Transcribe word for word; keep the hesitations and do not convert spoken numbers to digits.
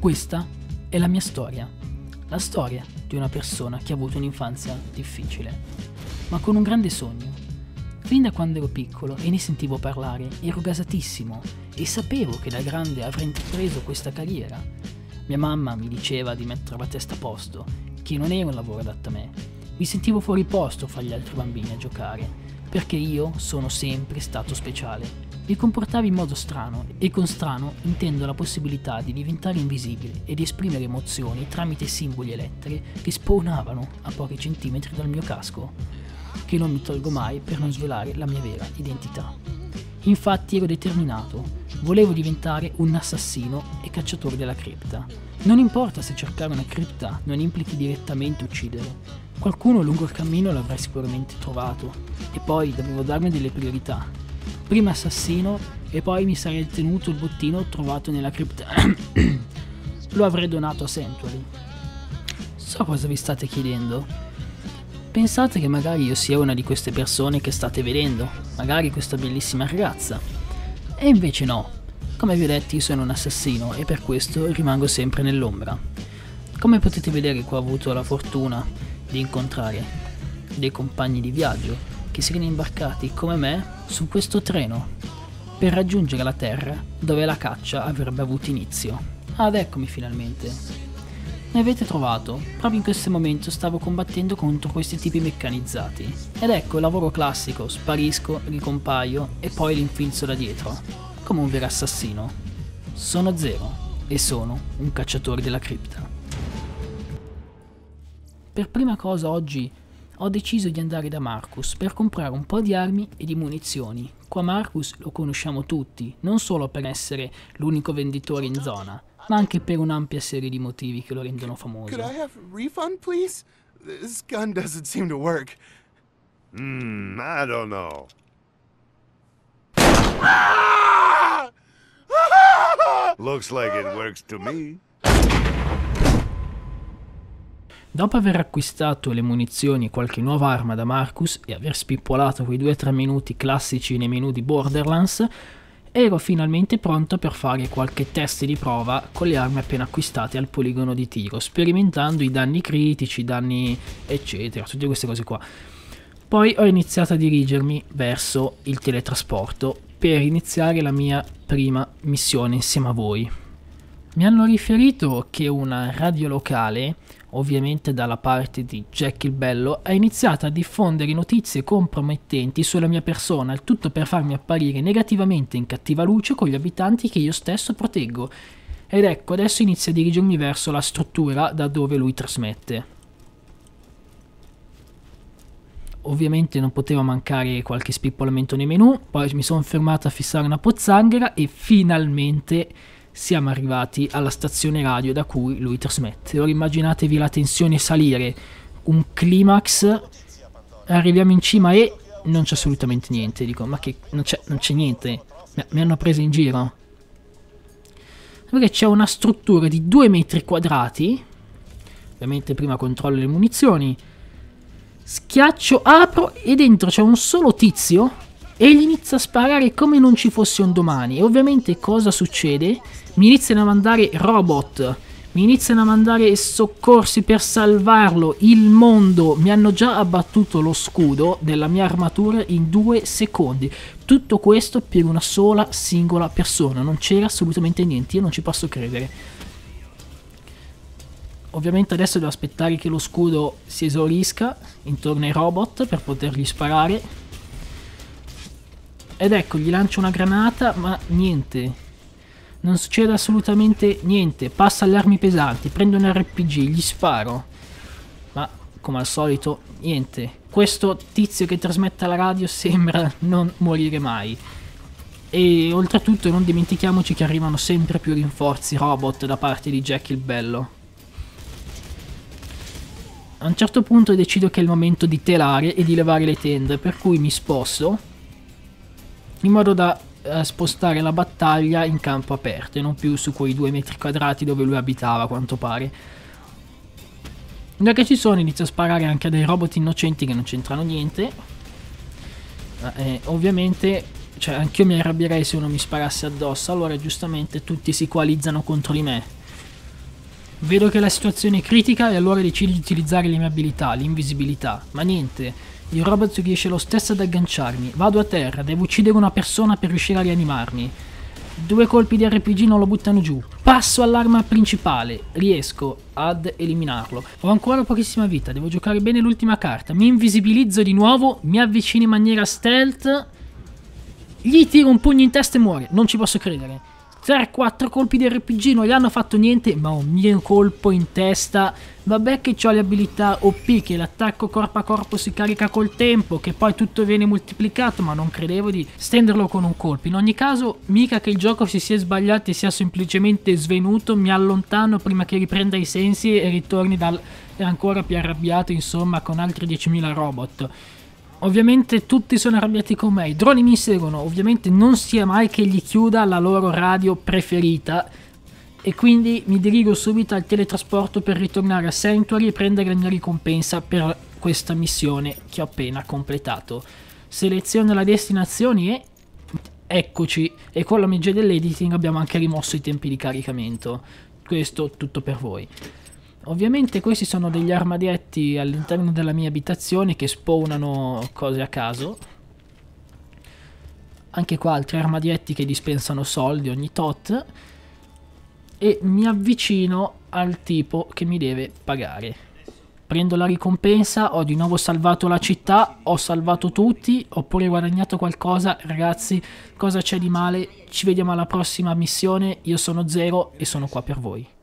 Questa è la mia storia, la storia di una persona che ha avuto un'infanzia difficile, ma con un grande sogno. Fin da quando ero piccolo e ne sentivo parlare, ero gasatissimo e sapevo che da grande avrei intrapreso questa carriera. Mia mamma mi diceva di mettere la testa a posto, che non era un lavoro adatto a me. Mi sentivo fuori posto fra gli altri bambini a giocare, perché io sono sempre stato speciale. Mi comportavo in modo strano, e con strano intendo la possibilità di diventare invisibile e di esprimere emozioni tramite simboli e lettere che spawnavano a pochi centimetri dal mio casco, che non mi tolgo mai per non svelare la mia vera identità. Infatti ero determinato, volevo diventare un assassino e cacciatore della cripta. Non importa se cercare una cripta non implichi direttamente uccidere, qualcuno lungo il cammino l'avrei sicuramente trovato, e poi dovevo darmi delle priorità. Prima assassino e poi mi sarei tenuto il bottino trovato nella cripta. Lo avrei donato a Sanctuary. So cosa vi state chiedendo. Pensate che magari io sia una di queste persone che state vedendo, magari questa bellissima ragazza. E invece no. Come vi ho detto, io sono un assassino e per questo rimango sempre nell'ombra. Come potete vedere, qua ho avuto la fortuna di incontrare dei compagni di viaggio che si erano imbarcati come me su questo treno per raggiungere la terra dove la caccia avrebbe avuto inizio. Ad eccomi finalmente. Mi avete trovato, proprio in questo momento stavo combattendo contro questi tipi meccanizzati. Ed ecco il lavoro classico, sparisco, ricompaio e poi l'infilzo da dietro, come un vero assassino. Sono Zero e sono un cacciatore della cripta. Per prima cosa oggi ho deciso di andare da Marcus per comprare un po' di armi e di munizioni. Qua Marcus lo conosciamo tutti, non solo per essere l'unico venditore in zona, ma anche per un'ampia serie di motivi che lo rendono famoso. Could I have a refund, please? This gun doesn't seem to work. Hmm, I don't know. Looks like it works to me. Dopo aver acquistato le munizioni e qualche nuova arma da Marcus e aver spippolato quei due tre minuti classici nei menu di Borderlands, ero finalmente pronto per fare qualche test di prova con le armi appena acquistate al poligono di tiro, sperimentando i danni critici, i danni eccetera, tutte queste cose qua. Poi ho iniziato a dirigermi verso il teletrasporto per iniziare la mia prima missione insieme a voi. Mi hanno riferito che una radio locale, ovviamente dalla parte di Jack il Bello, ha iniziato a diffondere notizie compromettenti sulla mia persona, il tutto per farmi apparire negativamente in cattiva luce con gli abitanti che io stesso proteggo. Ed ecco, adesso inizio a dirigermi verso la struttura da dove lui trasmette. Ovviamente non poteva mancare qualche spippolamento nei menu, poi mi sono fermato a fissare una pozzanghera e finalmente siamo arrivati alla stazione radio da cui lui trasmette. Ora immaginatevi la tensione salire, un climax, arriviamo in cima e non c'è assolutamente niente. Dico, ma che non c'è, non c'è niente, mi, mi hanno preso in giro. Perché c'è una struttura di due metri quadrati, ovviamente prima controllo le munizioni, schiaccio, apro e dentro c'è un solo tizio e gli inizia a sparare come non ci fosse un domani. E ovviamente cosa succede? Mi iniziano a mandare robot, mi iniziano a mandare soccorsi per salvarlo, il mondo. Mi hanno già abbattuto lo scudo della mia armatura in due secondi. Tutto questo per una sola singola persona, non c'era assolutamente niente, io non ci posso credere. Ovviamente adesso devo aspettare che lo scudo si esaurisca intorno ai robot per potergli sparare. Ed ecco, gli lancio una granata, ma niente. Non succede assolutamente niente. Passa alle armi pesanti, prendo un R P G, gli sparo. Ma, come al solito, niente. Questo tizio che trasmette alla radio sembra non morire mai. E oltretutto non dimentichiamoci che arrivano sempre più rinforzi robot da parte di Jack il Bello. A un certo punto decido che è il momento di telare e di levare le tende, per cui mi sposto in modo da eh, spostare la battaglia in campo aperto e non più su quei due metri quadrati dove lui abitava, a quanto pare. Da che ci sono inizio a sparare anche a dei robot innocenti che non c'entrano niente. Eh, ovviamente, cioè, anch'io mi arrabbierei se uno mi sparasse addosso, allora giustamente tutti si coalizzano contro di me. Vedo che la situazione è critica e allora decido di utilizzare le mie abilità, l'invisibilità. Ma niente, il robot riesce lo stesso ad agganciarmi. Vado a terra, devo uccidere una persona per riuscire a rianimarmi. Due colpi di R P G non lo buttano giù. Passo all'arma principale, riesco ad eliminarlo. Ho ancora pochissima vita, devo giocare bene l'ultima carta. Mi invisibilizzo di nuovo, mi avvicino in maniera stealth. Gli tiro un pugno in testa e muore, non ci posso credere. tre quattro colpi di R P G non gli hanno fatto niente, ma un mio colpo in testa. Vabbè che ho le abilità O P, che l'attacco corpo a corpo si carica col tempo, che poi tutto viene moltiplicato, ma non credevo di stenderlo con un colpo. In ogni caso, mica che il gioco si sia sbagliato e sia semplicemente svenuto, mi allontano prima che riprenda i sensi e ritorni dal... e ancora più arrabbiato, insomma, con altri diecimila robot. Ovviamente tutti sono arrabbiati con me, i droni mi seguono, ovviamente non sia mai che gli chiuda la loro radio preferita e quindi mi dirigo subito al teletrasporto per ritornare a Sanctuary e prendere la mia ricompensa per questa missione che ho appena completato. Seleziono la destinazione e eccoci, e con la magia dell'editing abbiamo anche rimosso i tempi di caricamento. Questo tutto per voi. Ovviamente questi sono degli armadietti all'interno della mia abitazione che spawnano cose a caso. Anche qua altri armadietti che dispensano soldi ogni tot. E mi avvicino al tipo che mi deve pagare. Prendo la ricompensa, ho di nuovo salvato la città, ho salvato tutti, ho pure guadagnato qualcosa. Ragazzi, cosa c'è di male? Ci vediamo alla prossima missione, io sono Zero e sono qua per voi.